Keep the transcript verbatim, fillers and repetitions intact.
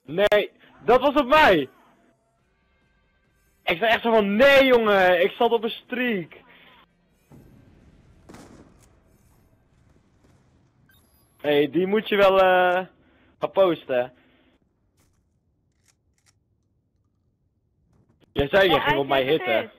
Nee, dat was op mij! Ik zei echt zo van, nee jongen, ik zat op een streak. Hé, hey, die moet je wel eh gaan posten. Jij zei, je Ja, ging op hij mij zegt het hitten. is.